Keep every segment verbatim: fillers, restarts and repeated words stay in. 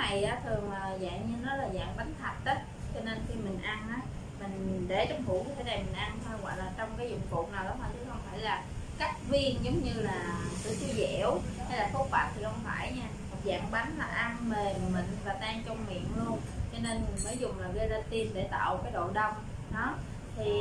này á, thường là dạng như nó là dạng bánh thạch á, cho nên khi mình ăn á, mình để trong hũ cái này mình ăn thôi, hoặc là trong cái dụng cụ nào đó thôi, chứ không phải là cắt viên giống như là sữa chua dẻo hay là khúc bạch thì không phải nha. Một dạng bánh là ăn mềm mịn và tan trong miệng luôn, cho nên mình mới dùng là gelatin để tạo cái độ đông đó. Thì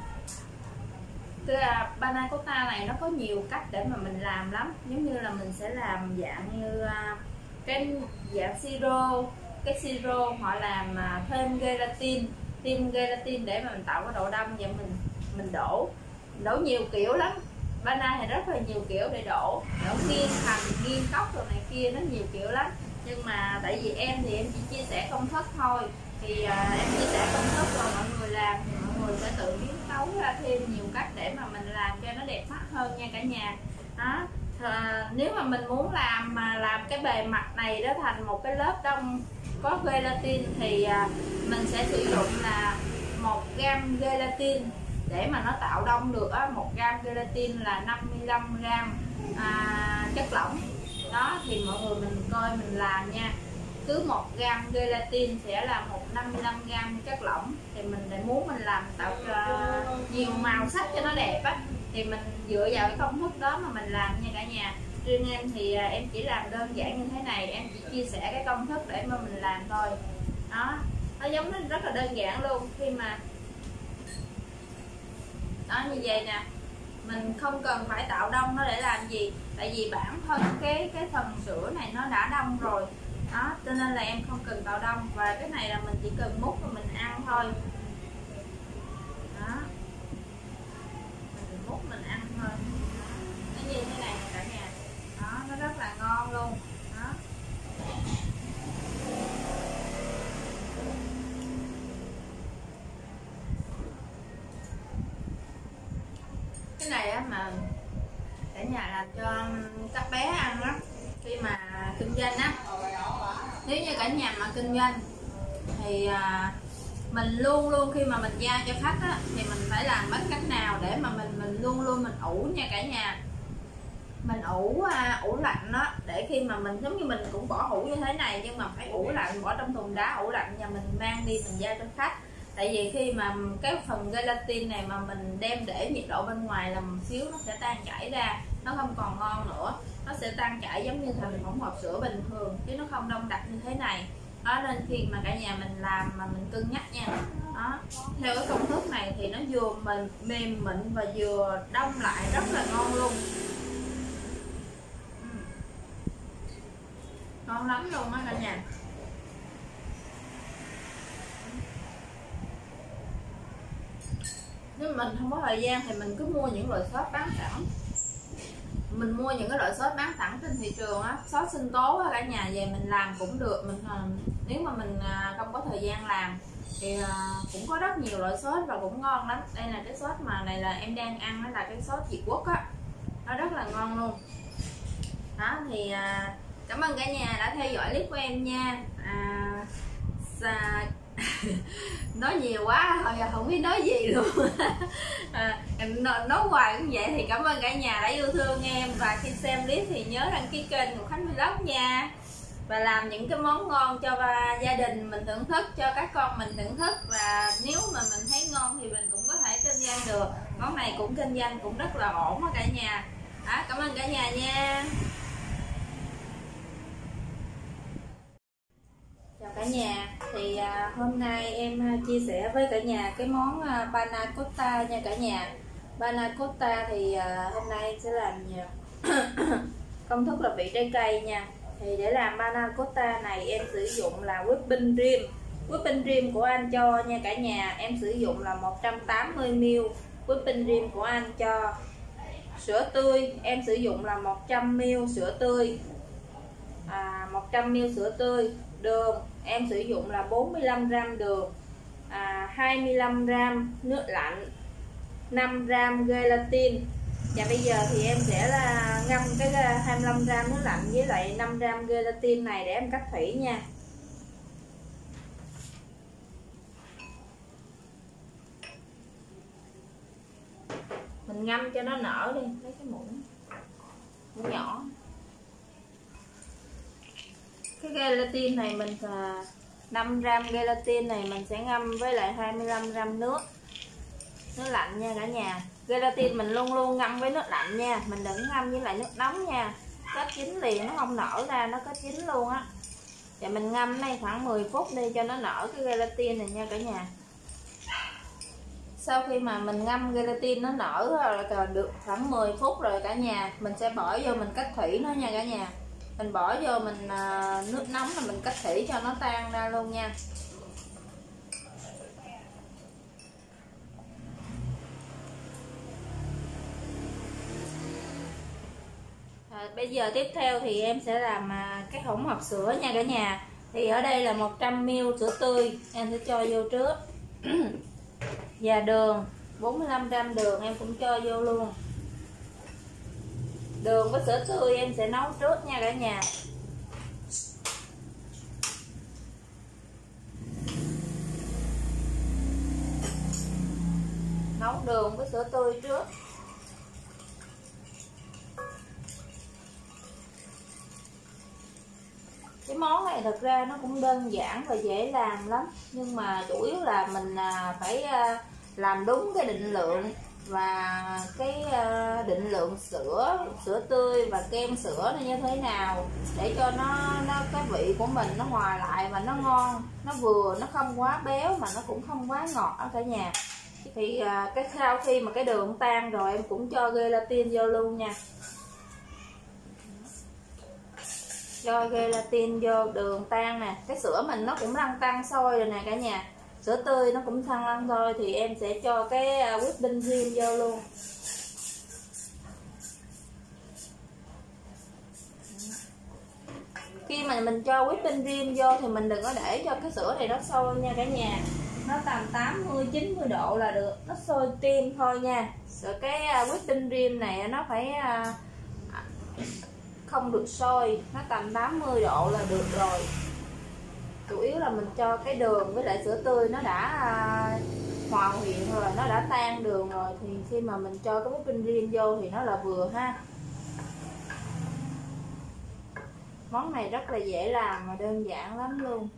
cái panna cotta này nó có nhiều cách để mà mình làm lắm, giống như là mình sẽ làm dạng như cái dạng siro, cái siro họ làm thêm gelatin, thêm gelatin để mà mình tạo cái độ đông, và mình mình đổ đổ nhiều kiểu lắm. Panna thì rất là nhiều kiểu để đổ, đổ nghiêng thành nghiêng cốc rồi này kia, nó nhiều kiểu lắm. Nhưng mà tại vì em thì em chỉ chia sẻ công thức thôi, thì à, em chia sẻ công thức rồi mọi người làm thì mọi người sẽ tự biến tấu ra thêm nhiều cách để mà mình làm cho nó đẹp mắt hơn nha cả nhà đó. À, nếu mà mình muốn làm mà làm cái bề mặt này đó thành một cái lớp đông có gelatin thì à, mình sẽ sử dụng là một gam gelatin để mà nó tạo đông được á. Một gam gelatin là năm mươi lăm gam à, chất lỏng đó. Thì mọi người mình coi mình làm nha, cứ một gam gelatin sẽ là một trăm năm mươi lăm gam chất lỏng. Thì mình lại muốn mình làm tạo uh, nhiều màu sắc cho nó đẹp á, thì mình dựa vào cái công thức đó mà mình làm nha cả nhà. Riêng em thì uh, em chỉ làm đơn giản như thế này, em chỉ chia sẻ cái công thức để mà mình làm thôi đó. Nó giống nó rất là đơn giản luôn. Khi mà đó như vậy nè, mình không cần phải tạo đông nó để làm gì, tại vì bản thân cái cái phần sữa này nó đã đông rồi đó, cho nên là em không cần tạo đông. Và cái này là mình chỉ cần múc và mình ăn thôi đó, mình múc mình ăn thôi. Nó như thế này cả nhà đó, nó rất là ngon luôn đó. Cái này á mà cả nhà làm cho các bé ăn á, khi mà kinh doanh á, nếu như cả nhà mà kinh doanh thì à, mình luôn luôn khi mà mình giao cho khách á, thì mình phải làm bằng cách nào để mà mình mình luôn luôn mình ủ nha cả nhà. Mình ủ à, ủ lạnh đó, để khi mà mình giống như mình cũng bỏ hũ như thế này, nhưng mà phải ủ lạnh, bỏ trong thùng đá ủ lạnh và mình mang đi mình giao cho khách. Tại vì khi mà cái phần gelatin này mà mình đem để nhiệt độ bên ngoài là một xíu nó sẽ tan chảy ra, nó không còn ngon nữa, nó sẽ tan chảy giống như thành hỗn hợp sữa bình thường chứ nó không đông đặc như thế này đó. Nên khi mà cả nhà mình làm mà mình cân nhắc nha đó. Theo cái công thức này thì nó vừa mình mềm mịn và vừa đông lại rất là ngon luôn, ngon lắm luôn á cả nhà. Nếu mình không có thời gian thì mình cứ mua những loại sốt bán sẵn, mình mua những cái loại sốt bán sẵn trên thị trường á, sốt sinh tố á cả nhà, về mình làm cũng được. Mình nếu mà mình không có thời gian làm thì cũng có rất nhiều loại sốt và cũng ngon lắm. Đây là cái sốt mà này là em đang ăn, đó là cái sốt Việt Quốc á, nó rất là ngon luôn đó. Thì cảm ơn cả nhà đã theo dõi clip của em nha. à, à nói nhiều quá thôi không biết nói gì luôn. à, nói, nói hoài cũng vậy. Thì cảm ơn cả nhà đã yêu thương em, và khi xem clip thì nhớ đăng ký kênh của Khánh Vlog nha, và làm những cái món ngon cho gia đình mình thưởng thức, cho các con mình thưởng thức. Và nếu mà mình thấy ngon thì mình cũng có thể kinh doanh được. Món này cũng kinh doanh cũng rất là ổn đó cả nhà. Đó, cảm ơn cả nhà nha. Chào cả nhà. Thì à, hôm nay em à, chia sẻ với cả nhà cái món à, panna cotta nha cả nhà. Panna cotta thì à, hôm nay em sẽ làm nhiều công thức là vị trái cây nha. Thì để làm panna cotta này em sử dụng là whipping cream. Whipping cream của anh cho nha cả nhà, em sử dụng là một trăm tám mươi mi li lít. Whipping cream của anh cho. Sữa tươi em sử dụng là một trăm mi li lít sữa tươi, à, một trăm mi li lít sữa tươi. Đường em sử dụng là bốn mươi lăm gam đường, à, hai mươi lăm gam nước lạnh, năm gam gelatin. Và bây giờ thì em sẽ là ngâm cái hai mươi lăm gam nước lạnh với lại năm gam gelatin này để em cắt thủy nha. Mình ngâm cho nó nở đi, lấy cái muỗng muỗng nhỏ. Cái gelatin này mình năm gram gelatin này mình sẽ ngâm với lại hai mươi lăm gram nước nước lạnh nha cả nhà. Gelatin mình luôn luôn ngâm với nước lạnh nha, mình đừng ngâm với lại nước nóng nha, kết chín liền nó không nở ra, nó kết chín luôn á. Và mình ngâm đây khoảng mười phút đi cho nó nở cái gelatin này nha cả nhà. Sau khi mà mình ngâm gelatin nó nở rồi được khoảng mười phút rồi cả nhà, mình sẽ bỏ vô mình cắt thủy nó nha cả nhà. Mình bỏ vô mình nước nóng là mình cắt thủy cho nó tan ra luôn nha. À, bây giờ tiếp theo thì em sẽ làm cái hỗn hợp sữa nha cả nhà. Thì ở đây là một trăm mi li lít sữa tươi em sẽ cho vô trước. Và đường bốn mươi lăm gram đường em cũng cho vô luôn. Đường với sữa tươi em sẽ nấu trước nha cả nhà. Nấu đường với sữa tươi trước. Cái món này thật ra nó cũng đơn giản và dễ làm lắm, nhưng mà chủ yếu là mình phải làm đúng cái định lượng và cái định lượng sữa sữa tươi và kem sữa nó như thế nào để cho nó nó cái vị của mình nó hòa lại và nó ngon, nó vừa, nó không quá béo mà nó cũng không quá ngọt ở cả nhà. Thì cái sau khi mà cái đường tan rồi em cũng cho gelatin vô luôn nha. Cho gelatin vô, đường tan nè, cái sữa mình nó cũng lăn tăn sôi rồi nè cả nhà, sữa tươi nó cũng thăng lăn thôi, thì em sẽ cho cái whipping cream vô luôn. Khi mà mình cho whipping cream vô thì mình đừng có để cho cái sữa này nó sôi nha cả nhà, nó tầm tám mươi chín mươi độ là được, nó sôi tim thôi nha. Rồi cái whipping cream này nó phải không được sôi, nó tầm tám mươi độ là được rồi. Chủ yếu là mình cho cái đường với lại sữa tươi nó đã hòa quyện rồi, nó đã tan đường rồi, thì khi mà mình cho cái whipping cream vô thì nó là vừa ha. Món này rất là dễ làm và đơn giản lắm luôn.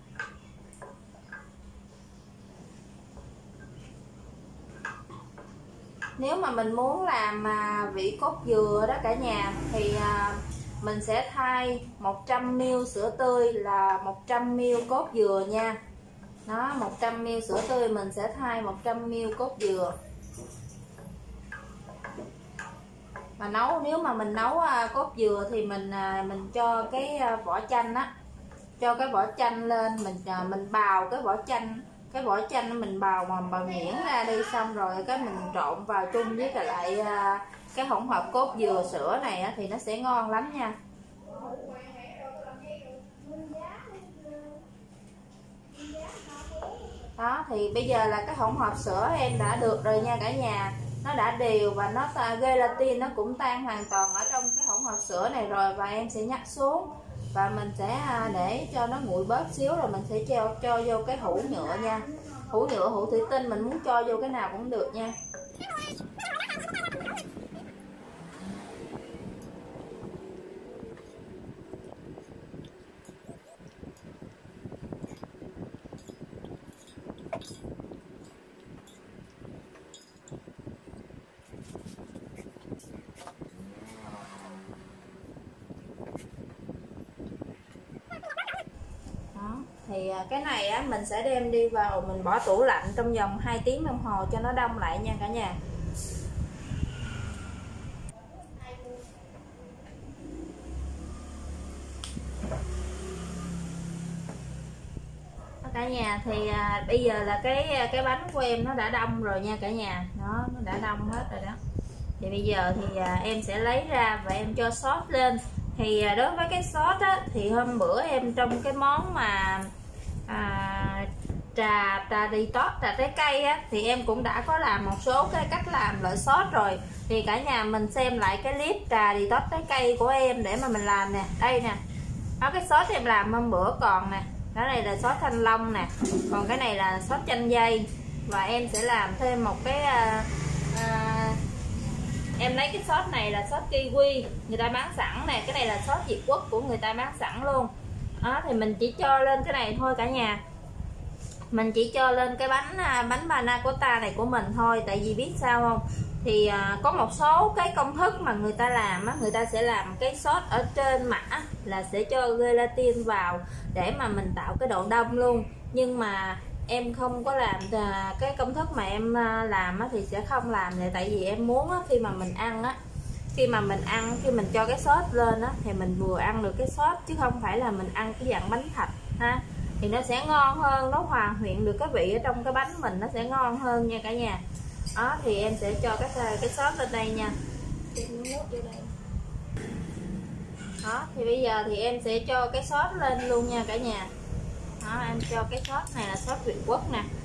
Nếu mà mình muốn làm mà vị cốt dừa đó cả nhà thì mình sẽ thay một trăm mi li lít sữa tươi là một trăm mi li lít cốt dừa nha. Đó, một trăm mi li lít sữa tươi mình sẽ thay một trăm mi li lít cốt dừa. Mà nấu, nếu mà mình nấu cốt dừa thì mình mình cho cái vỏ chanh á, cho cái vỏ chanh lên, mình mình bào cái vỏ chanh, cái vỏ chanh mình bào mà bào nhuyễn ra đi, xong rồi cái mình trộn vào chung với cả lại cái hỗn hợp cốt dừa sữa này á, thì nó sẽ ngon lắm nha. Đó, thì bây giờ là cái hỗn hợp sữa em đã được rồi nha cả nhà, nó đã đều và nó gelatin nó cũng tan hoàn toàn ở trong cái hỗn hợp sữa này rồi. Và em sẽ nhắc xuống và mình sẽ để cho nó nguội bớt xíu, rồi mình sẽ cho cho vô cái hũ nhựa nha. Hũ nhựa, hũ thủy tinh, mình muốn cho vô cái nào cũng được nha. Thì cái này á mình sẽ đem đi vào mình bỏ tủ lạnh trong vòng hai tiếng đồng hồ cho nó đông lại nha cả nhà. Cả nhà thì à, bây giờ là cái cái bánh của em nó đã đông rồi nha cả nhà, nó nó đã đông hết rồi đó. Thì bây giờ thì à, em sẽ lấy ra và em cho sốt lên. Thì à, đối với cái sốt á thì hôm bữa em trong cái món mà à, trà trà detox, trà trái cây á, thì em cũng đã có làm một số cái cách làm loại sốt rồi. Thì cả nhà mình xem lại cái clip trà detox trái cây của em để mà mình làm nè. Đây nè, đó cái sốt em làm hôm bữa còn nè, đó này là sốt thanh long nè, còn cái này là sốt chanh dây. Và em sẽ làm thêm một cái à, à, em lấy cái sốt này là sốt kiwi người ta bán sẵn nè, cái này là sốt Việt Quốc của người ta bán sẵn luôn. Đó thì mình chỉ cho lên cái này thôi cả nhà, mình chỉ cho lên cái bánh bánh panna cotta này của mình thôi. Tại vì biết sao không, thì à, có một số cái công thức mà người ta làm á, người ta sẽ làm cái sốt ở trên mặt á, là sẽ cho gelatin vào để mà mình tạo cái độ đông luôn. Nhưng mà em không có làm à, cái công thức mà em à, làm á, thì sẽ không làm vậy. Tại vì em muốn á, khi mà mình ăn á, khi mà mình ăn khi mình cho cái sốt lên á, thì mình vừa ăn được cái sốt chứ không phải là mình ăn cái dạng bánh thạch ha, thì nó sẽ ngon hơn, nó hòa quyện được cái vị ở trong cái bánh mình, nó sẽ ngon hơn nha cả nhà. Đó thì em sẽ cho cái cái sốt lên đây nha. Đó thì bây giờ thì em sẽ cho cái sốt lên luôn nha cả nhà. Đó, em cho cái sốt này là sốt Việt Quốc nè.